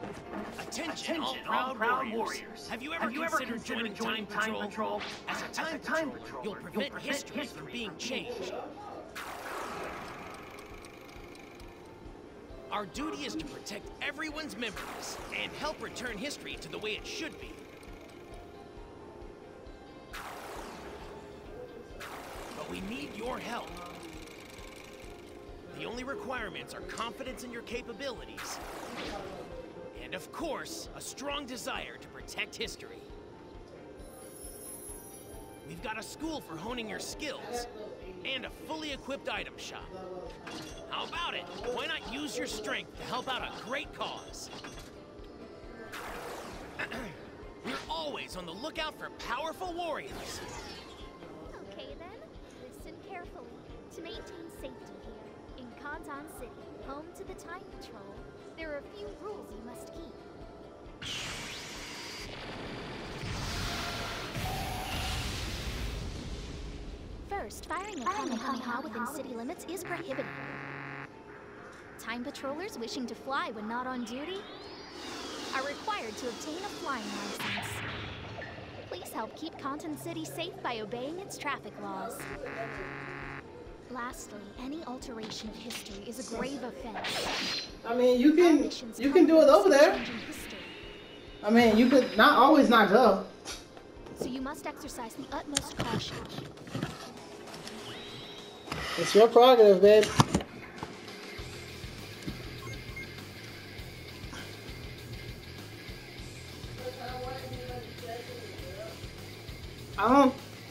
Attention all proud warriors. Have you ever considered joining Time Patrol? As a Time Patrol, you'll prevent history from being changed. Our duty is to protect everyone's memories and help return history to the way it should be. But we need your help. The only requirements are confidence in your capabilities, and of course, a strong desire to protect history. We've got a school for honing your skills, and a fully equipped item shop. How about it? Why not use your strength to help out a great cause? We're always on the lookout for powerful warriors. Okay then, listen carefully. To maintain safety here, in Kantan City, home to the Time Patrol, there are a few rules you must keep. First, firing a Kamehameha within city limits is prohibited. Time patrollers wishing to fly when not on duty are required to obtain a flying license. Please help keep Kantan City safe by obeying its traffic laws. Lastly, any alteration of history is a grave offense. I mean, you can do it over there. I mean, you could always not go. So you must exercise the utmost caution. It's your prerogative, babe. I don't.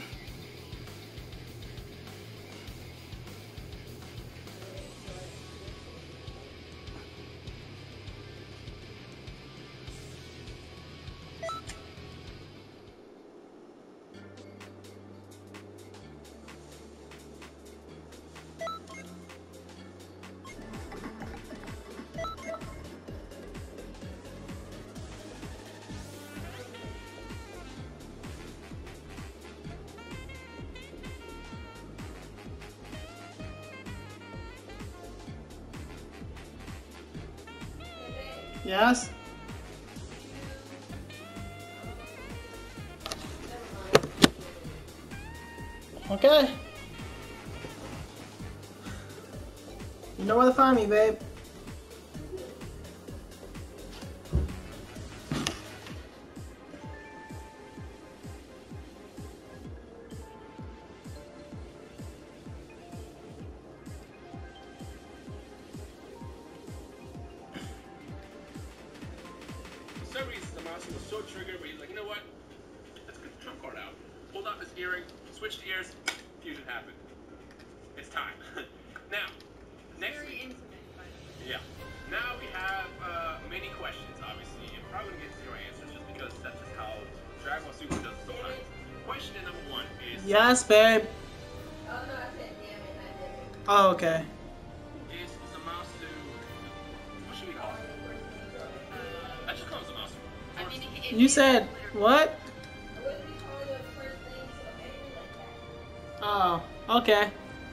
Yes. Okay. You know where to find me, babe. For some reason, Zamasu was so triggered, but he's like, you know what? Let's get the trump card out. Pulled out his earring, switched ears, fusion happened. It's time. Now, next Very week. intimate, but Yeah. Now we have many questions, obviously. You're probably going to get zero answers just because that's just how Dragon Ball Super does it sometimes. Question number 1 is... Yes, babe. oh no, I said damn it, I didn't. Oh, okay. Is Zamasu... What should we call him? I just call him Zamasu. I mean, You said what? What do we call the first name? So maybe like that. Oh, okay.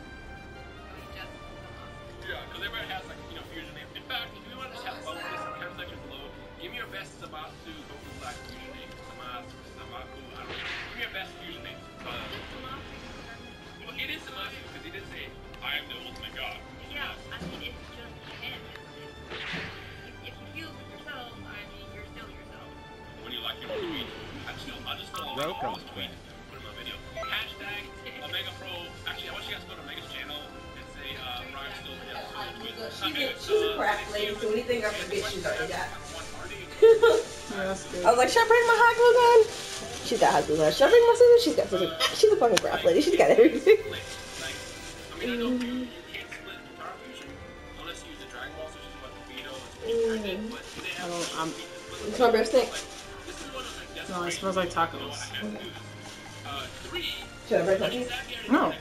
Yeah, because everybody has like, fusion names. In fact, if you want to just have fun with this in the comment section below, give me your best Zamasu Goku Black fusion name. Zamasu, Zamaku, I don't know. Give me your best fusion name. Well, it is Zamasu because he did say, I am the ultimate god. Yeah, I mean, it's just him. If you fuse with yourself, I mean, you're still yourself. When you like your tweet, I'll just go Welcome, all tweet. Put in my video. Hashtag Omega Pro. Actually, I want you guys to go to Omega's channel and say, Ryan still She's a crap lady, so anything I forget, she's already got. Yeah, that's good. I was like, should I bring my hot glue gun? She's got hot glue gun. Should I bring my scissors? She's got scissors. She's a fucking crap lady. She's got everything. I mean, I know you can't split guitar fusion unless you use the Dragon Ball, which is what the Vito is. But they have It's my best thing. this is one of the No, it smells like tacos. Should I bring my cheese? No.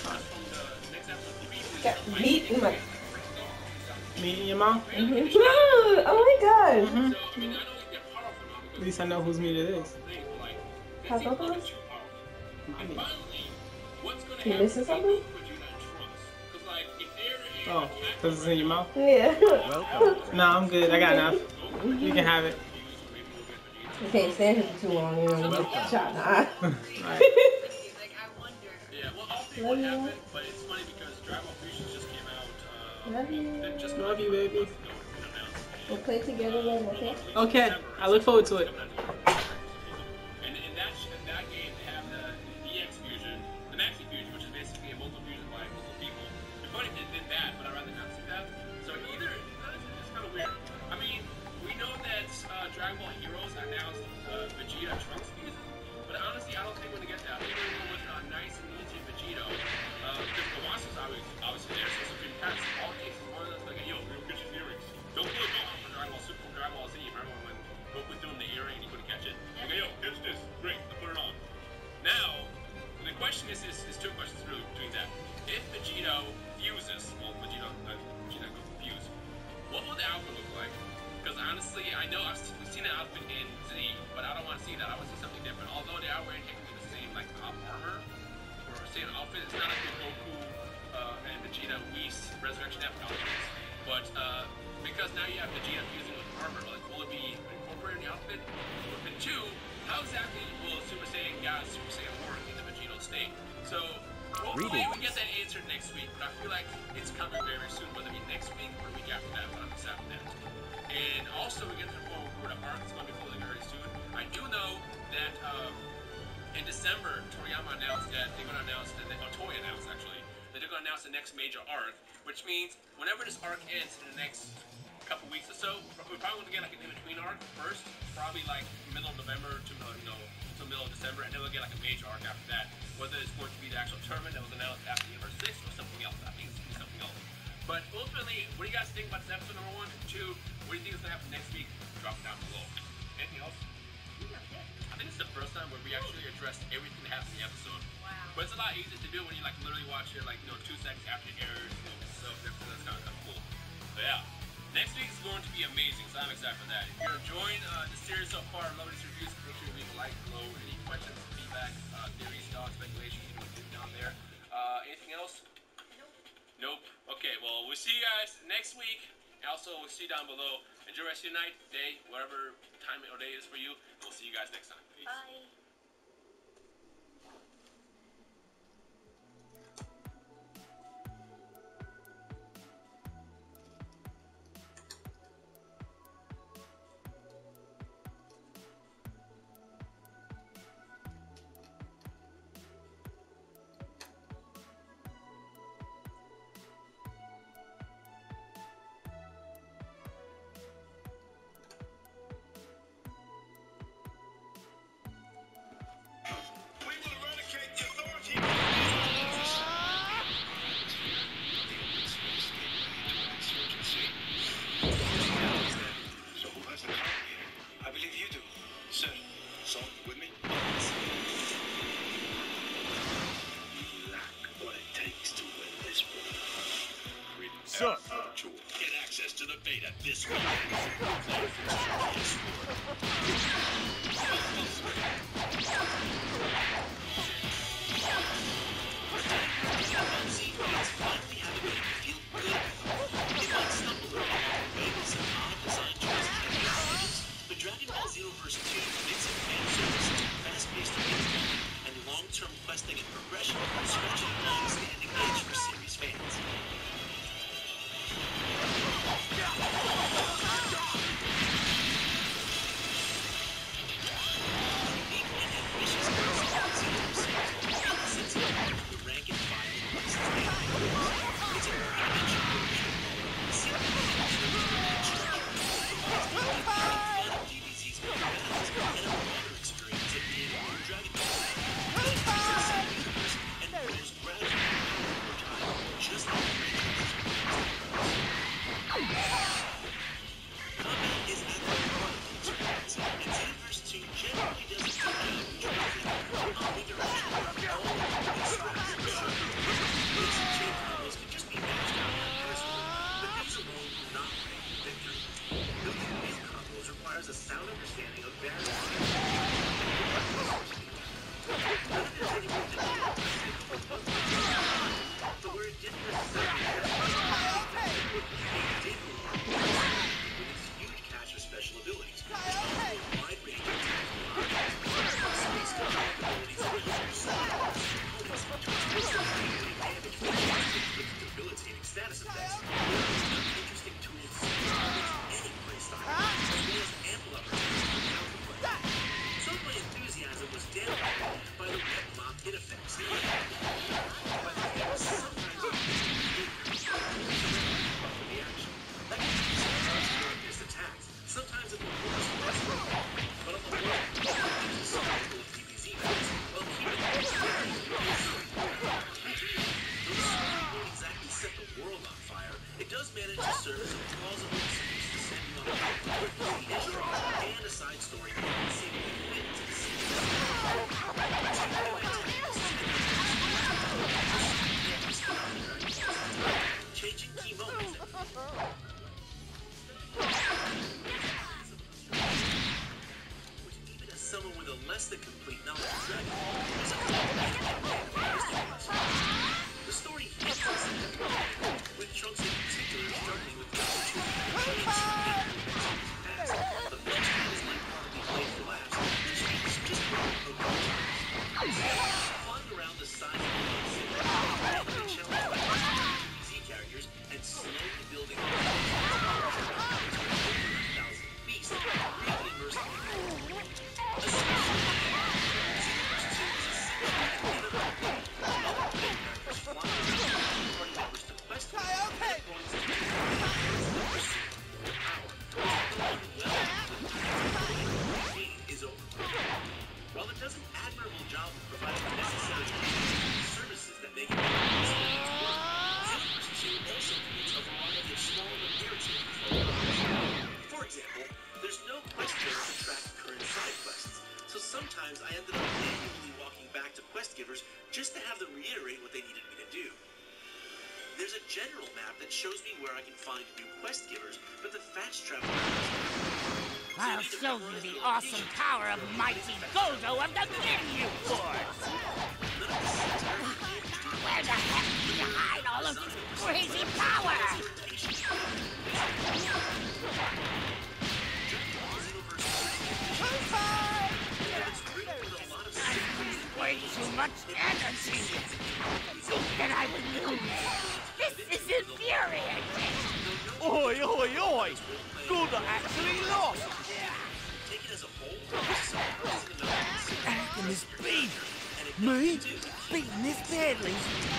Got meat in my... Meat in your mouth? Oh my god. At least I know whose meat it is. How's that going? My meat. You missing something? Oh, because it's in your mouth? Yeah. Welcome. No, I'm good. I got enough. You can have it. You can't stand it for too long, you know. Shot in the eye. Like, I wonder. Yeah, well, I'll see what happened, but it's funny because Dragon Ball Fusions just came out. Love you. It just Love you, baby. We'll play together, love, okay? Okay, I look forward to it. And in that game, they have the EX Fusion, the Maxi Fusion, which is basically a multiple fusion by multiple people. It's funny they did that, but I'd rather not see that. So either, it's kind of weird. I mean, we know that Dragon Ball Heroes announced Vegeta Trunks fusion, but honestly, I don't think we're gonna get that. I think we're gonna go with a nice and easy Vegito. The monster's obviously there, so if you pass all cases, one of those like, yo, we're gonna get your earrings. Don't pull it off for Dragon Ball Super, Dragon Ball Z. Remember when Goku threw him the earring and he couldn't catch it? Like, yo, catch this. Great, I'll put it on. Now, the question is two questions really between that. If Vegito fuses, Vegeta goes fuse, what will the outfit look like? Because honestly, I know we've seen an outfit in Z, but I don't want to see that. I want to see something different. Although they are wearing technically the same like armor or same outfit, it's not like the Goku and Vegeta Whis Resurrection F outfits. But because now you have Vegeta fusing with armor, like will it be incorporated in the outfit? And two, how exactly will Super Saiyan God and Super Saiyan work in the Vegito state? So hopefully we get that answered next week, but I feel like it's coming very soon, whether it be next week or the week after that, but I'm excited for that. And also we get to the point where the arc is going to be closing very soon. I do know that in December, Toriyama announced that they're going to announce, Toei announced actually, that they're going to announce the next major arc, which means whenever this arc ends in the next couple weeks or so, we're probably going to get like an in-between arc first, probably like middle of November to middle of December, and then we'll get like a major arc after that, whether it's going to be the actual tournament that was announced after Universe 6 or something else. I think it's going to be something else. But ultimately, what do you guys think about this episode number 1 and 2? What do you think is going to happen next week? Drop it down below. Anything else? I think it's the first time where we actually addressed everything that happened in the episode. Wow. But it's a lot easier to do when you like literally watch it like 2 seconds after it airs. So that's kind of cool. So yeah, next week is going to be amazing. So I'm excited for that. If you're enjoying the series so far, love these reviews. Make sure you leave a like below. Any questions, feedback, theories, thoughts, speculation, you can put it down there. Anything else? Nope. Okay, well, we'll see you guys next week. Also, we'll see you down below. Enjoy the rest of your night, day, whatever time or day it is for you. We'll see you guys next time. Peace. Bye. Sup? Get access to the beta this week. But Dragon Ball Xenoverse 2 mixes fan service, fast-paced gameplay, and long-term questing and progression stretch a long-standing itch for series fans. Special possess the complete knowledge of Dragon, there's a the story is with Trunks in particular struggling with the opportunity to past. But most games might probably play for laughs, which means just flying around the size of the city, challenge easy characters, and slowly building beasts, really immersive. While it does an admirable job of providing the necessary services that make it work, Xenoverse 2 also creates a variety of small but irritating problems. For example, there's no quest giver to track current side quests, so sometimes I ended up manually walking back to quest givers just to have them reiterate what they needed me to do. There's a general map that shows me where I can find new quest givers, but the fast travel I'll show you the awesome power of mighty Goldo of the Ginyu Force! Where the heck do you hide all of this crazy power? Way too much energy! Think that I would lose! This is infuriating! Oi, oi, oi! Goldo actually lost! How can this be? Me? Beating this badly?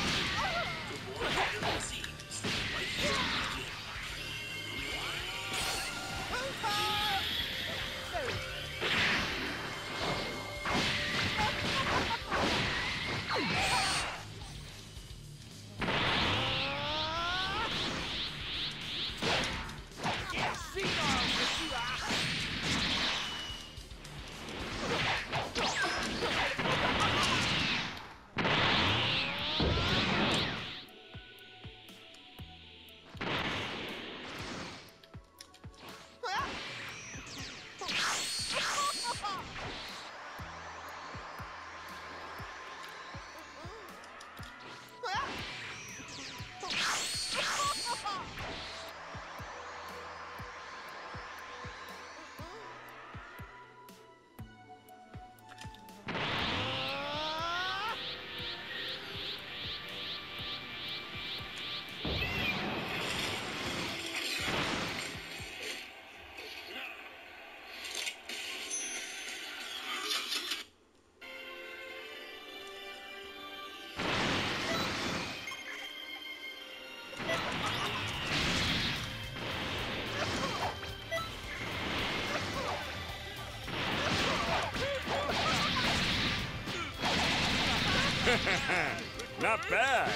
Not bad.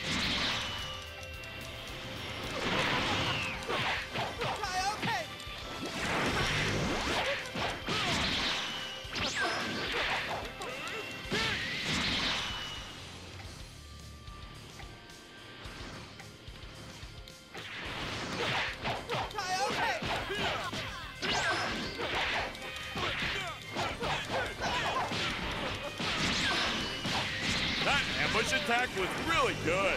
Ambush attack was really good.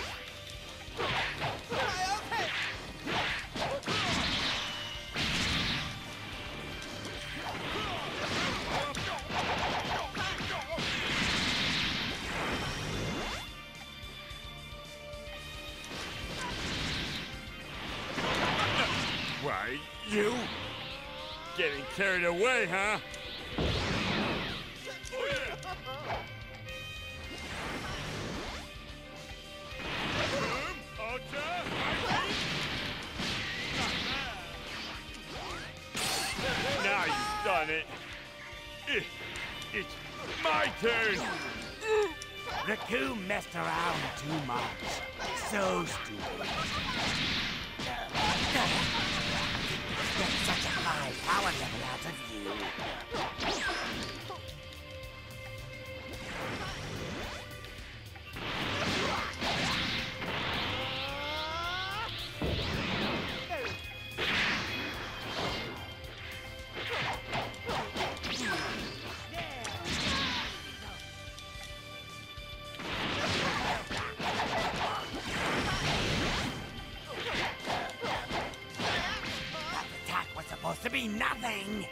Why, you? Getting carried away, huh? Now you've done it. It's my turn. Recoome messed around too much. So stupid. Get such a high power level out of you. thing.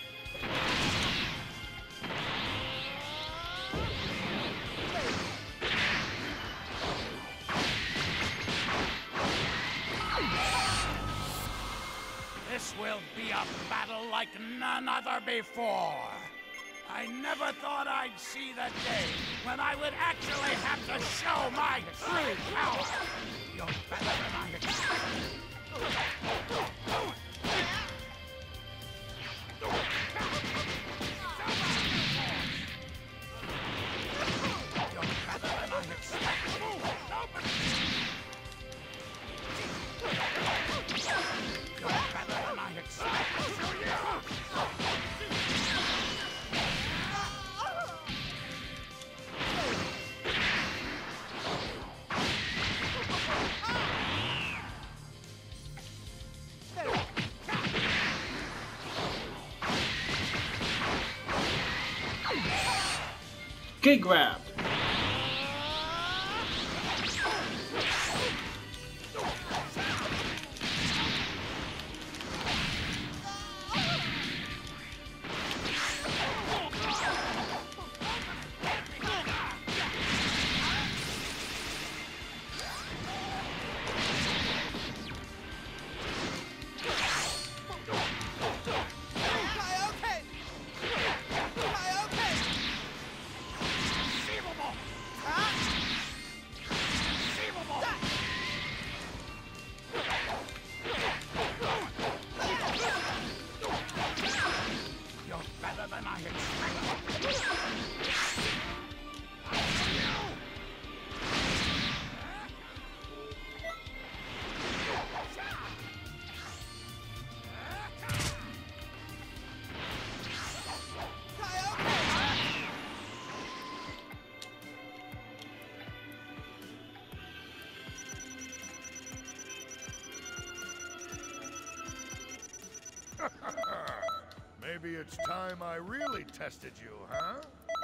This will be a battle like none other before. I never thought I'd see the day when I would actually have to show my true power. You're better than I expected. Get grabbed. Maybe it's time I really tested you, huh?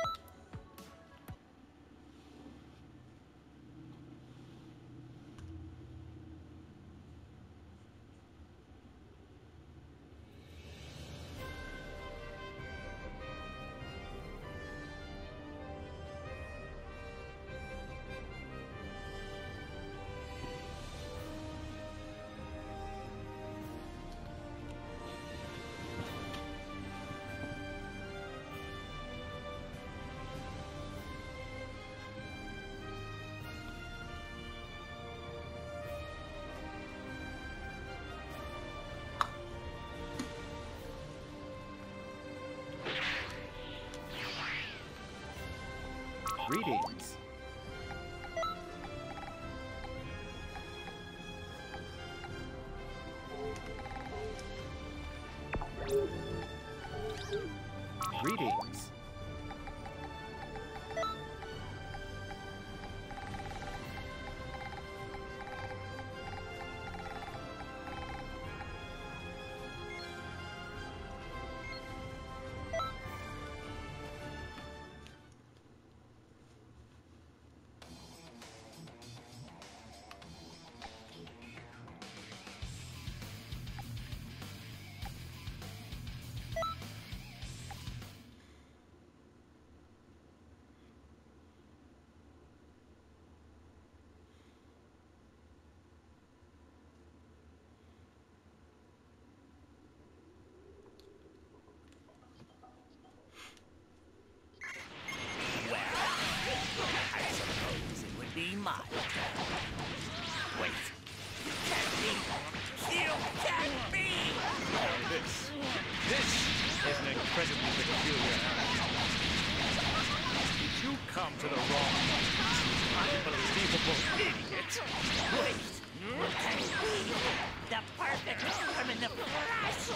Greetings. Greetings. Be my turn. Wait. You can't be. You can't be! Now this is an incredibly peculiar animal. Did you come to the wrong unbelievable idiot? Wait. Can be the perfect form in the flesh.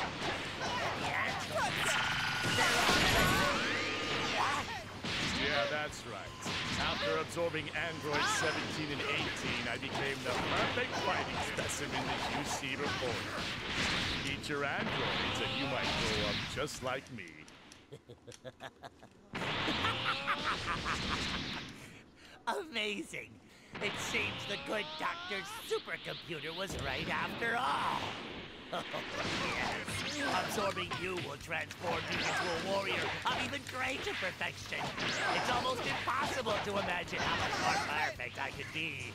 Yeah, that's right. After absorbing androids 17 and 18, I became the perfect fighting specimen that you see before you. Eat your androids and you might grow up just like me. Amazing. It seems the good doctor's supercomputer was right after all. Yes. Absorbing you will transform me into a warrior of even greater perfection. It's almost impossible to imagine how much more perfect I could be.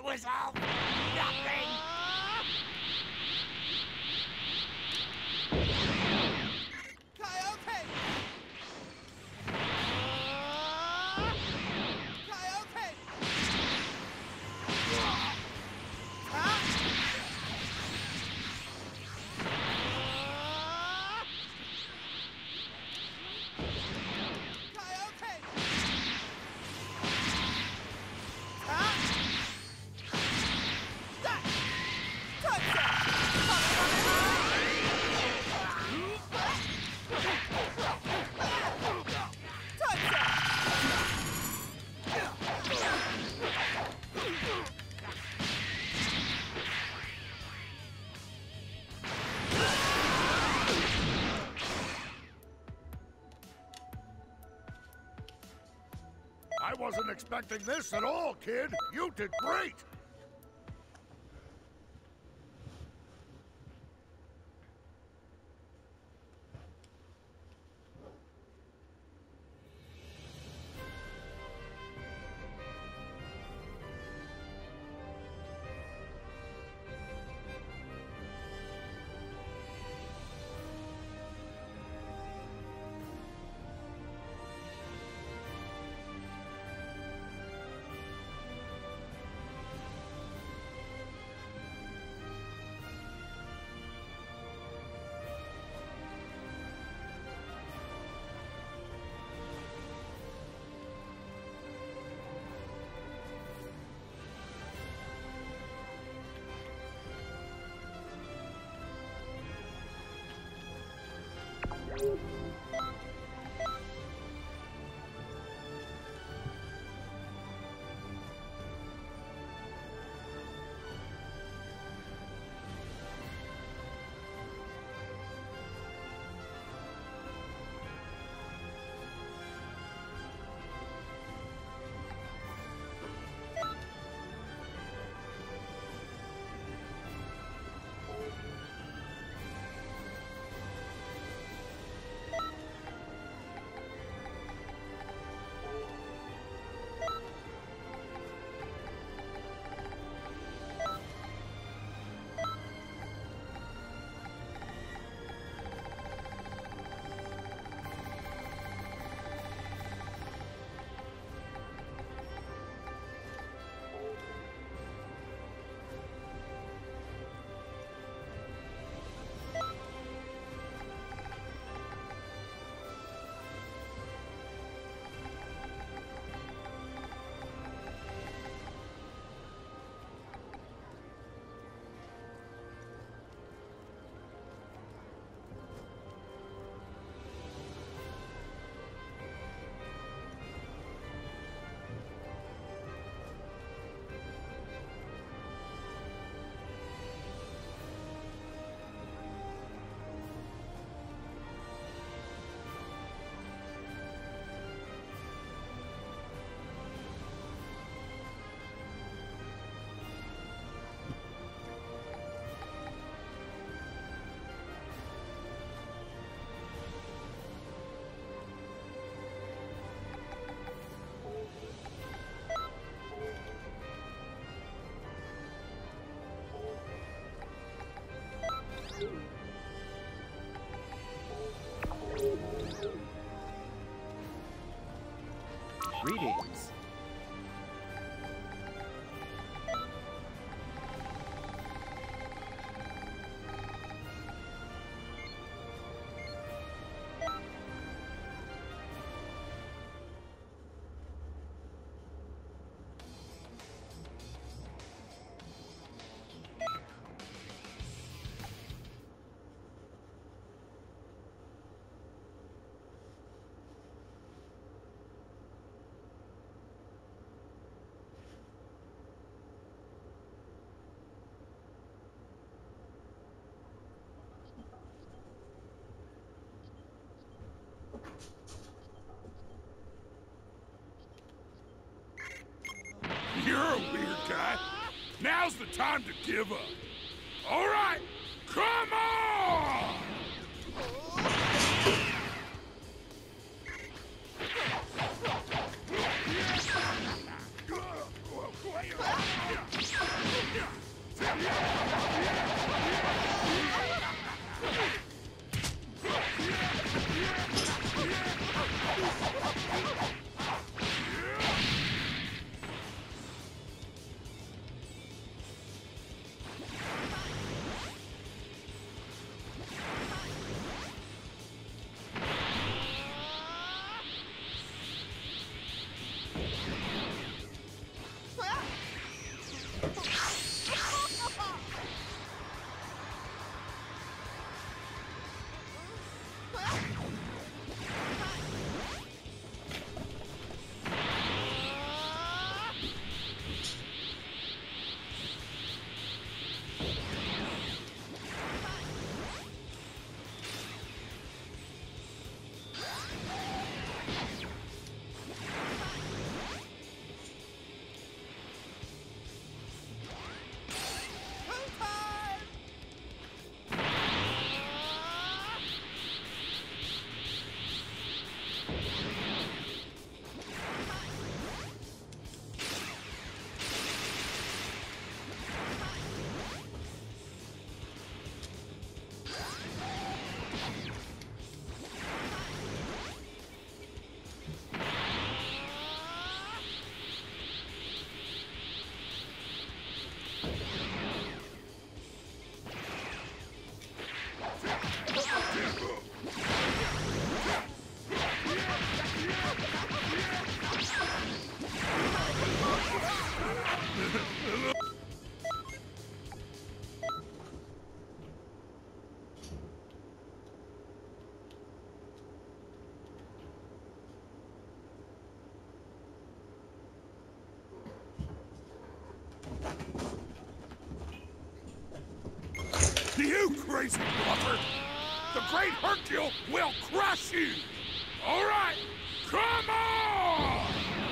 It was all nothing! Coyote! Coyote! I wasn't expecting this at all, kid. You did great. Greetings. You're a weird guy. Now's the time to give up. All right, come on! You crazy bluffer! The great Hercule will crush you! All right, come on!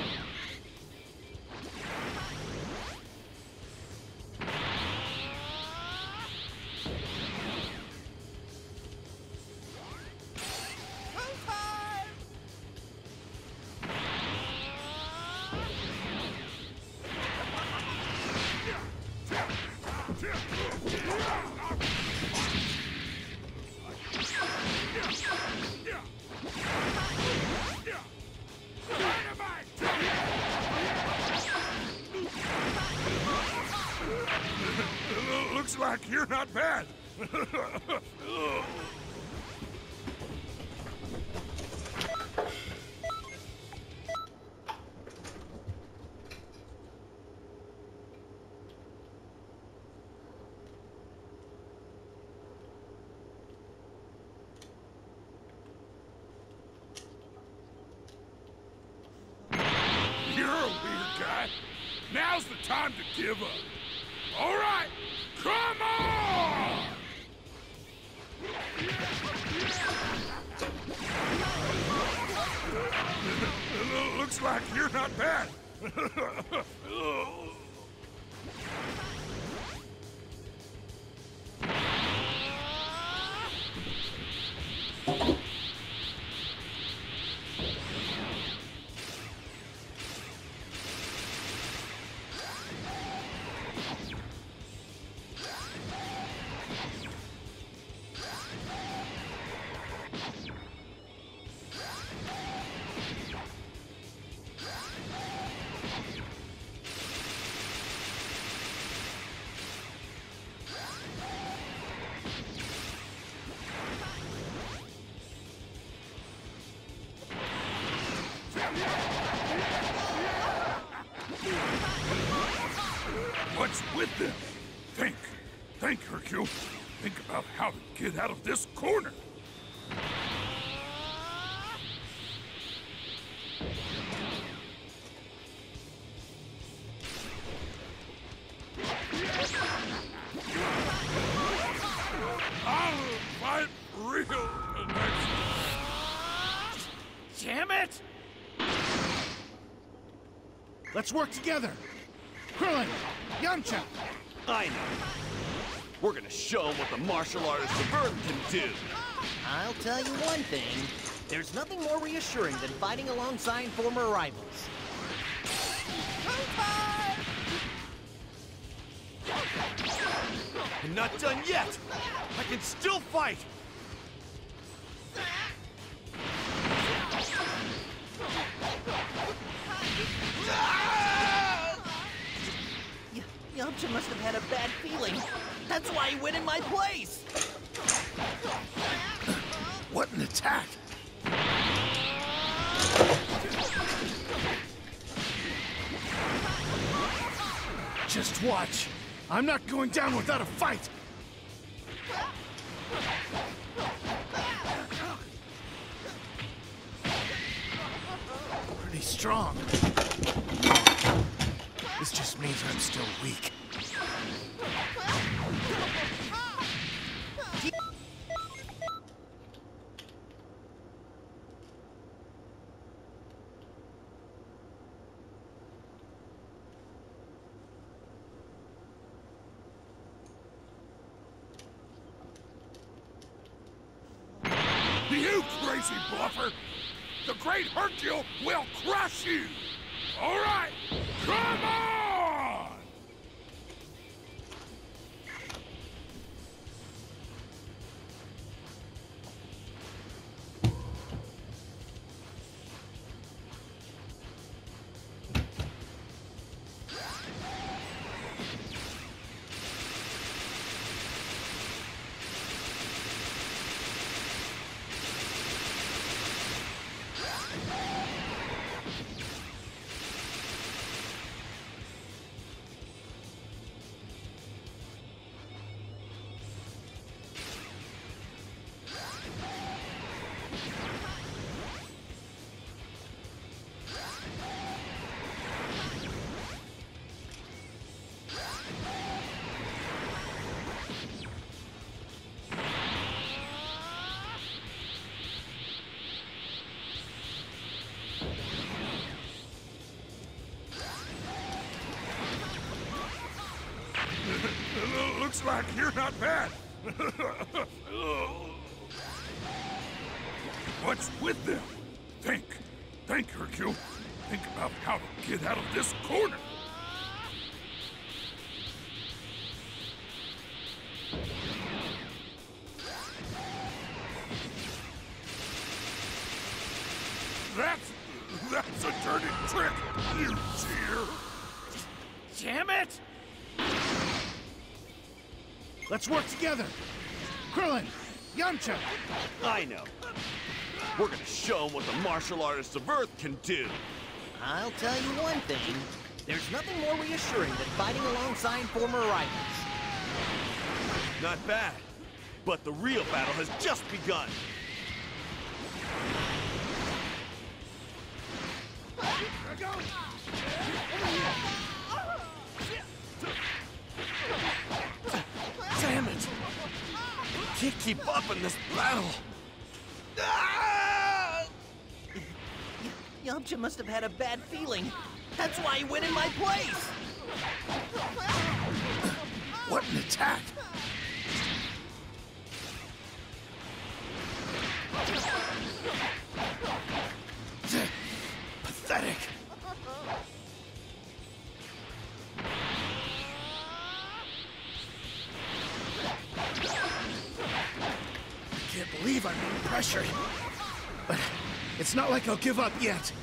Looks like you're not bad. You're a weird guy. Now's the time to give up. All right, come on! Looks like you're not bad. What's with them? Think, Hercule. Think about how to get out of this corner. I'll fight real next. Damn it! Let's work together. Krillin, Yamcha. I know. We're gonna show them what the martial artist of Earth can do. I'll tell you one thing. There's nothing more reassuring than fighting alongside former rivals. I'm not done yet. I can still fight. Yamcha must have had a bad feeling. That's why he went in my place. What an attack! Just watch. I'm not going down without a fight. Pretty strong. This just means I'm still weak. You crazy bluffer! The great Hercule will crush you! All right, come on! Looks like you're not bad. What's with them? Think, Hercule. Think about how to get out of this corner. That's a dirty trick, you cheater! Damn it! Let's work together. Krillin, Yamcha. I know. We're gonna show them what the martial artists of Earth can do. I'll tell you one thing. There's nothing more reassuring than fighting alongside former rivals. Not bad. But the real battle has just begun. Damn it! Can't keep up in this battle. Yamcha must have had a bad feeling. That's why he went in my place. What an attack! Pathetic. I can't believe I'm being pressured. But it's not like I'll give up yet.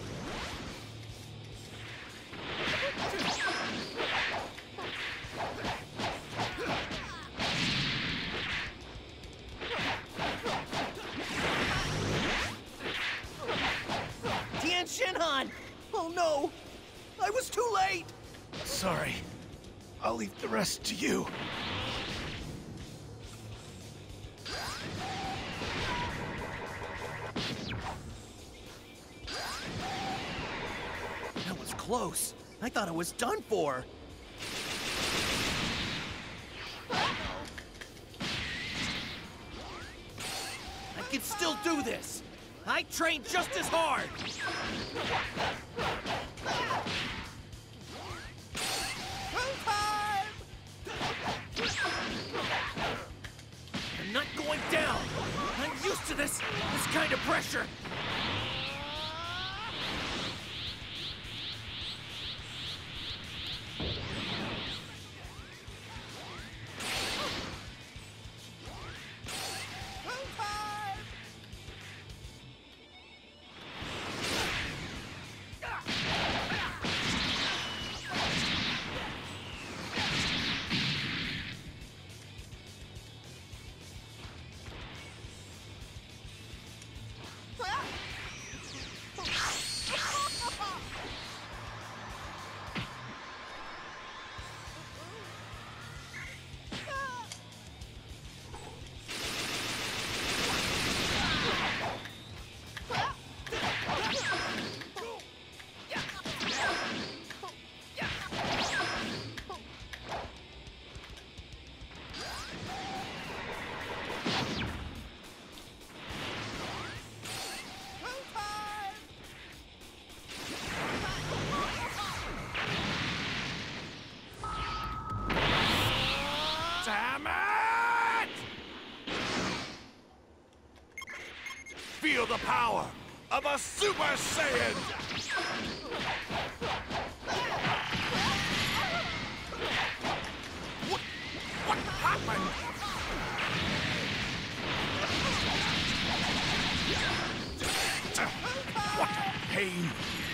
Tien Shinhan! Oh no! I was too late! Sorry. I'll leave the rest to you. That was close. I thought it was done for. I can still do this. I trained just as hard. I'm not going down. I'm used to this kind of pressure. Damn it! Feel the power of a Super Saiyan! What happened? What pain!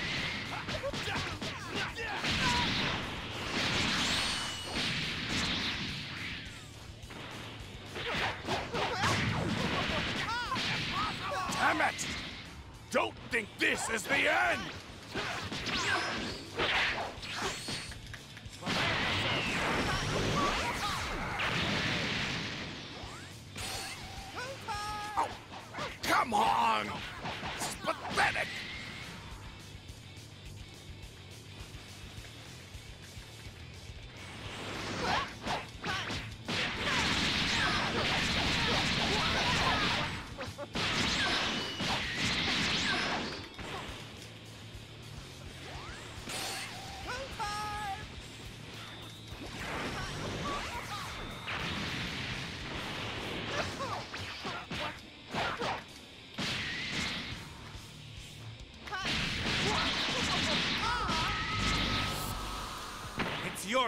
Damn it! Don't think this is the end! Oh, come on! This is pathetic!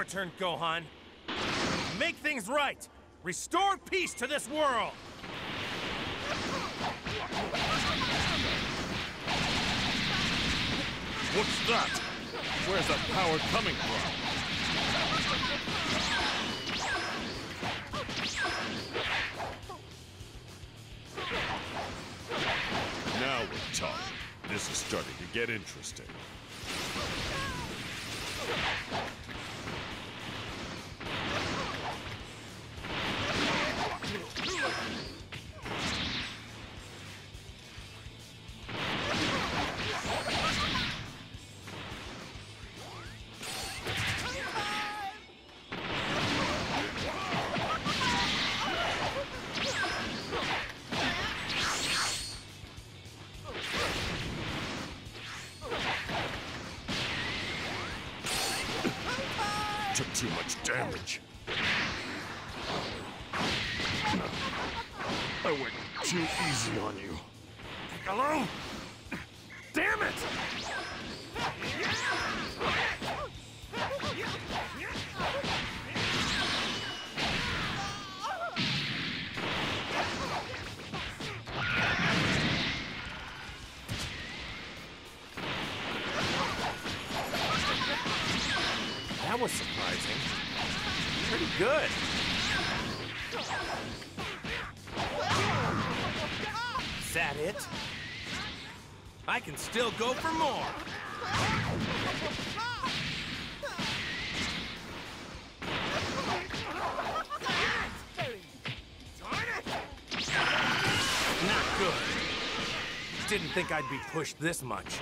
turn, Gohan. Make things right! Restore peace to this world! What's that? Where's the power coming from? Now we're talking. This is starting to get interesting. Took too much damage. I went too easy on you. Hello? Damn it! That was surprising. Pretty good. Is that it? I can still go for more. Not good. Didn't think I'd be pushed this much.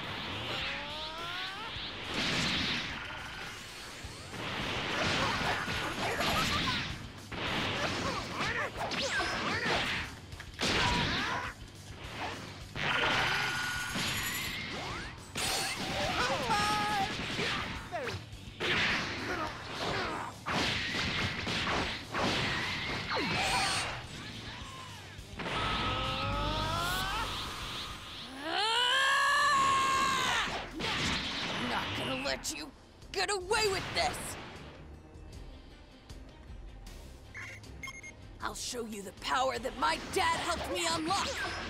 Let you get away with this! I'll show you the power that my dad helped me unlock!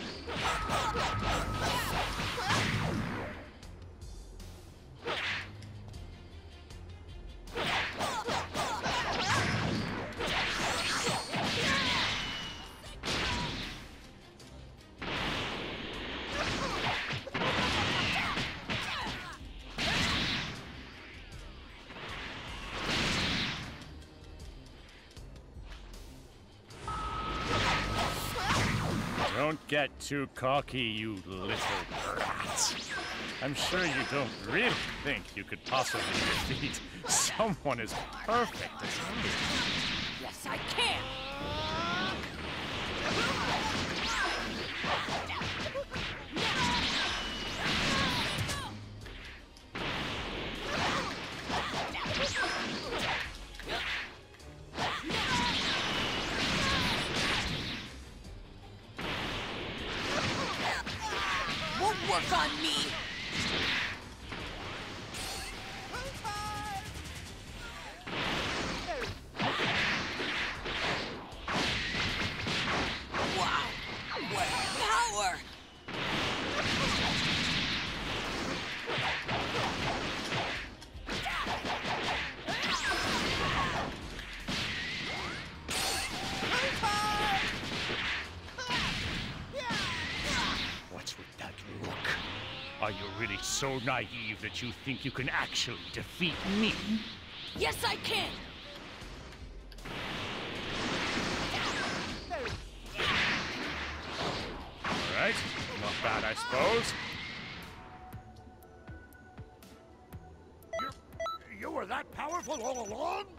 Don't get too cocky, you little brat. I'm sure you don't really think you could possibly defeat someone as perfect as me. Yes, I can! Work on me! Wow! What power! What's with that look? Are you really so naive that you think you can actually defeat me? Yes, I can! All right, not bad, I suppose. You were that powerful all along?